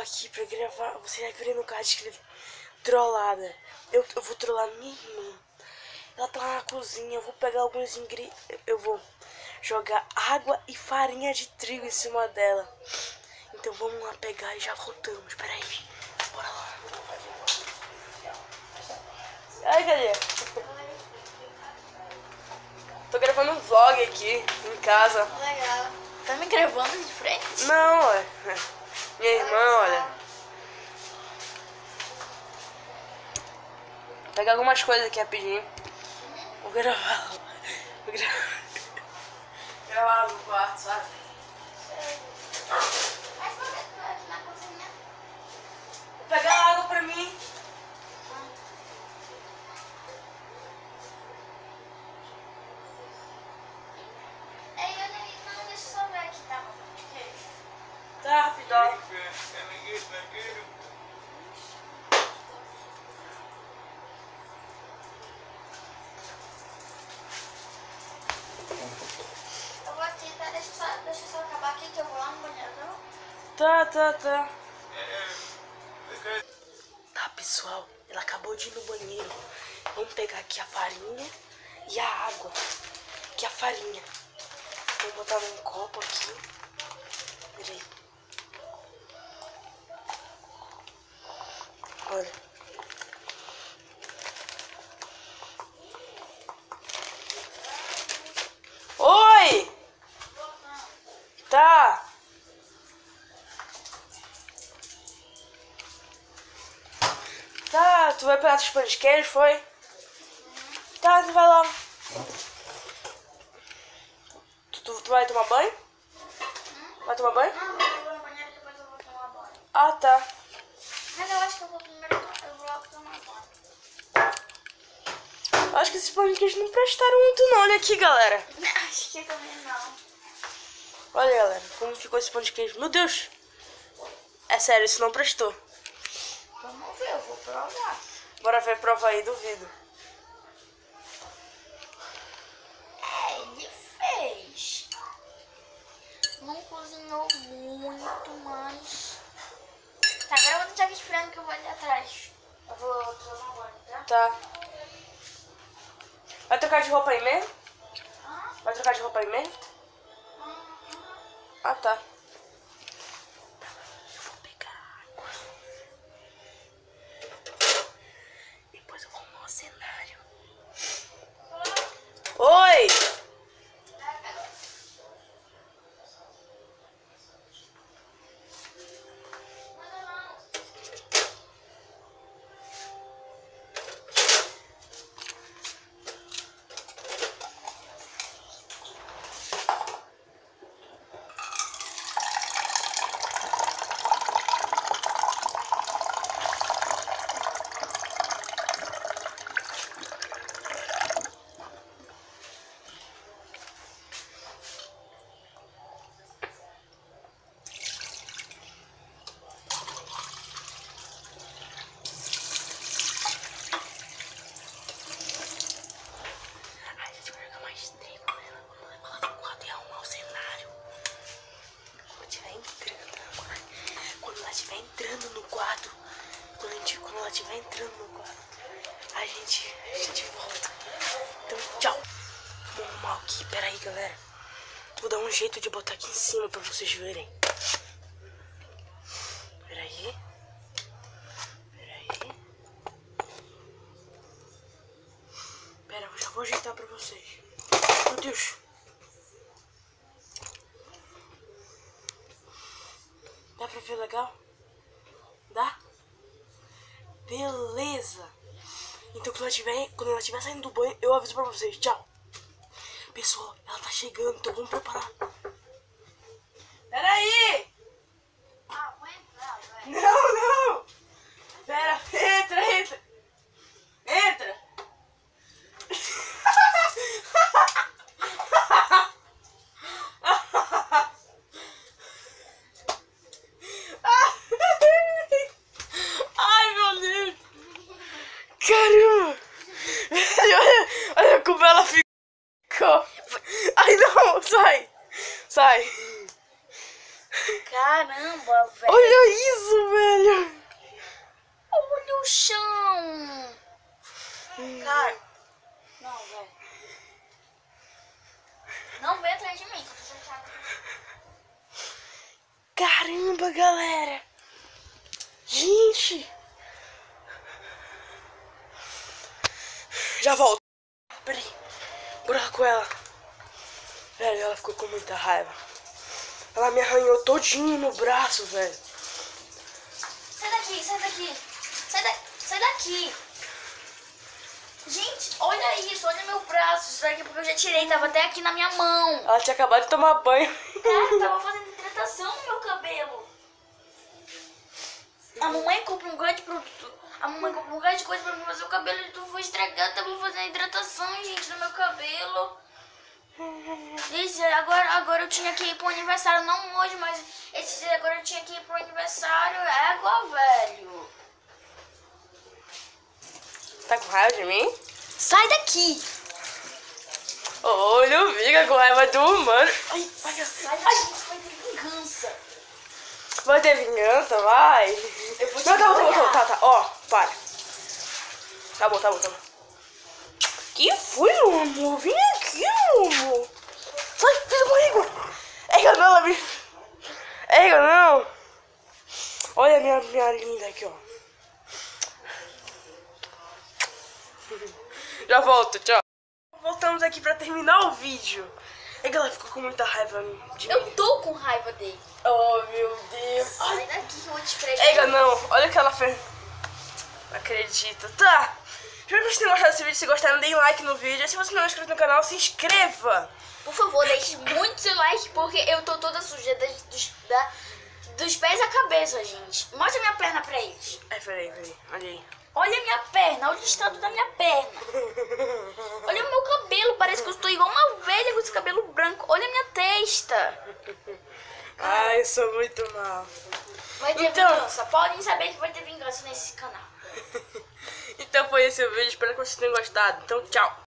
aqui pra gravar. Você vai ver no card escrito trollada. Eu vou trollar minha irmã. Ela tá lá na cozinha. Eu vou pegar alguns ingredientes. Eu vou jogar água e farinha de trigo em cima dela. Então vamos lá pegar e já voltamos. Pera aí. Bora lá. Ai, cadê? Tô gravando um vlog aqui em casa. Legal. Tá me gravando de frente? Não, ué. Minha irmã, olha. Vou pegar algumas coisas aqui rapidinho. Vou gravar. Vou gravar no quarto, sabe? Vou pegar água pra mim. Não, deixa eu só ver aqui, tá? Tá, rapidão. Eu vou aqui, tá? Deixa eu só acabar aqui que eu vou lá no banheiro, Tá. Tá, pessoal. Ela acabou de ir no banheiro. Vamos pegar aqui a farinha e a água. Aqui a farinha. Vou botar num copo aqui. Peraí. Olha. Oi! Tá. Tá, tu vai pegar os pães de queijo, foi? Tá, tu vai lá. Tu vai tomar banho? Vai tomar banho? Não, eu vou no banheiro e depois eu vou tomar banho. Ah, tá. Mas eu acho que eu vou primeiro, eu vou logo tomar banho. Acho que esses pães de queijo não prestaram muito não. Olha aqui, galera. Acho que também não. Olha, galera, como ficou esse pão de queijo. Meu Deus. É sério, isso não prestou. Vamos ver, eu vou provar. Bora ver, prova aí, duvido. Ele fez. Não cozinhou muito, mas... Tá, agora eu vou deixar aqui esperando que eu vou ali atrás. Eu vou tomar banho, tá? Tá. Vai trocar de roupa aí mesmo? Ah, Vai trocar de roupa aí mesmo? Ah, tá. Eu vou pegar água. Depois eu vou arrumar o cenário. Oi! Estiver entrando no quarto, quando ela estiver entrando no quarto, a gente volta. Então, tchau. Vamos arrumar aqui, pera aí, galera. Vou dar um jeito de botar aqui em cima pra vocês verem. Pera aí. Pera, eu já vou ajeitar pra vocês. Meu Deus. Dá pra ver legal? Dá? Beleza. Então quando ela estiver saindo do banho, eu aviso pra vocês. Tchau. Pessoal, ela tá chegando, então vamos preparar. Pera aí. ah, vou entrar, vai. Não. Pera, entra. Ai, meu Deus. Caramba. Olha como ela ficou. Ai, não, sai. Caramba, velho. Olha isso, velho. Olha o chão. Cara. Não, velho. Não vem atrás de mim, que eu tô chateada. Caramba, galera. Gente. Já volto. Peraí. Bora com ela. Velho, ela ficou com muita raiva. Ela me arranhou todinho no braço, velho. Sai daqui, sai daqui. Sai daqui. Gente, olha isso, olha meu braço. Isso daqui porque eu já tirei, tava até aqui na minha mão. Ela tinha acabado de tomar banho. Tava fazendo hidratação no meu cabelo. A mamãe comprou um grande produto. A mamãe comprou um grande coisa pra mim fazer o cabelo e tudo foi estragado. Tava fazendo hidratação, gente, no meu cabelo. Esse, agora eu tinha que ir pro aniversário, não hoje, mas esse dia agora eu tinha que ir pro aniversário. Égua, velho. Tá com raiva de mim? Sai daqui. Olha, eu fica com raiva do humano. Ai, ai, Sai daqui, vai ter vingança. vai ter vingança, vai. Eu vou te Não, molhar. tá. Ó, para. Tá bom. Que foi, meu amor? Vem aqui, meu amor. Sai, fica comigo. Ela me... não. Olha a minha linda aqui, ó. Já volto, tchau. Voltamos aqui pra terminar o vídeo. Ela ficou com muita raiva de mim. Eu tô com raiva dele. Oh, meu Deus. Sai daqui que eu vou te fregar. Ega, não. Olha o que ela fez. Não acredito. Tá. Espero que vocês tenham gostado desse vídeo. Se gostaram, deem like no vídeo. E se você não é inscrito no canal, se inscreva. Por favor, deixe muito seu like, porque eu tô toda suja dos pés à cabeça, gente. Mostra minha perna pra eles. Peraí. Olha aí. Olha a minha perna, olha o estado da minha perna. Olha o meu cabelo, parece que eu estou igual uma velha com esse cabelo branco. Olha a minha testa. Ai, eu sou muito mal. Vai ter vingança, podem saber que vai ter vingança nesse canal. Então foi esse o vídeo. Espero que vocês tenham gostado. Então, tchau.